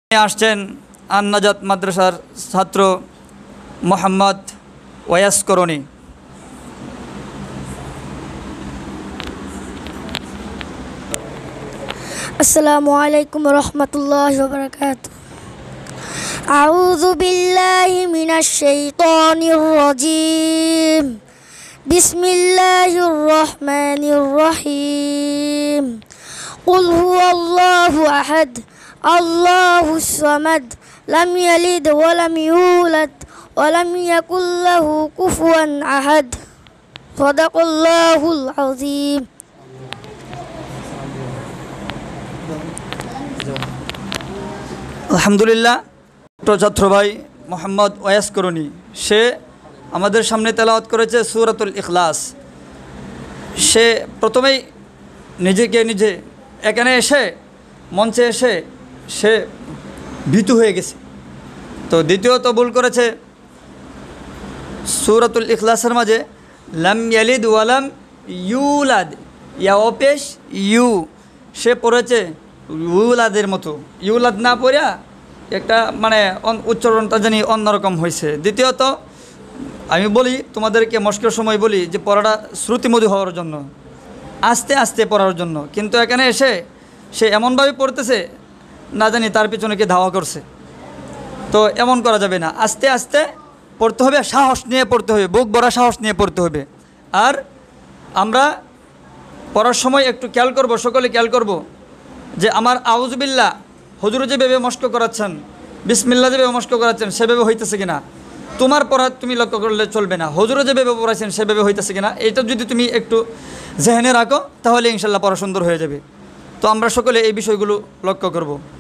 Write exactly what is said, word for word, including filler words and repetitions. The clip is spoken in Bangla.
আসছেন আন-নাজাত মাদ্রাসার ছাত্র মোহাম্মদ ওয়াস করণী। আসসালামু আলাইকুম রহমতুল্লাহি ওয়া বারাকাতুহু। আউযু বিল্লাহি মিনাশ শাইতানির রাজীম। বিসমিল্লাহির রহমানির রহিম। কুল হুয়াল্লাহু আহাদ আল্লাহুস সামাদ লাম ইয়ালিদ ওয়া লাম ইউলাদ ওয়া লাম ইয়াকুল লাহু কুফুয়ান আহাদ। সাদাকাল্লাহুল আযীম। আলহামদুলিল্লাহ, ছাত্র ভাই মোহাম্মদ ওয়াস করণী সে আমাদের সামনে তেলাওয়াত করেছে সূরাতুল ইখলাস। সে প্রথমেই নিজেকে নিজে এখানে এসে মঞ্চে এসে সে ভীতু হয়ে গেছে। তো দ্বিতীয়ত ভুল করেছে সূরাতুল ইখলাসের মাঝে লাম ইয়ালিদ ওয়ালাম ইউলাদ, ইয়া অপেশ ইউ, সে পড়েছে ইউলাদের মতো, ইউলাদ না পড়িয়া একটা মানে উচ্চারণটা জানি অন্যরকম হয়েছে। দ্বিতীয়ত আমি বলি তোমাদেরকে মস্কের সময় বলি যে পড়াটা শ্রুতিমধু হওয়ার জন্য, আস্তে আস্তে পড়ার জন্য, কিন্তু এখানে এসে সে এমনভাবে পড়তেছে না জানি তার পিছনে কে ধাওয়া করছে। তো এমন করা যাবে না, আস্তে আস্তে পড়তে হবে, সাহস নিয়ে পড়তে হবে, বুক ভরা সাহস নিয়ে পড়তে হবে। আর আমরা পড়ার সময় একটু খেয়াল করব, সকলে খেয়াল করব যে আমার আউযুবিল্লাহ হুজুর যেভাবে মস্ক করাচ্ছেন, বিসমিল্লাহ যেভাবে মস্ক করাচ্ছেন সেভাবে হইতেছে কিনা, তোমার পড়া তুমি লক্ষ্য করলে চলবে না, হুজুরে যেভাবে পড়াচ্ছেন সেভাবে হইতেছে কিনা, এটা যদি তুমি একটু জেহেনে রাখো তাহলে ইনশাল্লাহ পড়া সুন্দর হয়ে যাবে। তো আমরা সকলে এই বিষয়গুলো লক্ষ্য করব।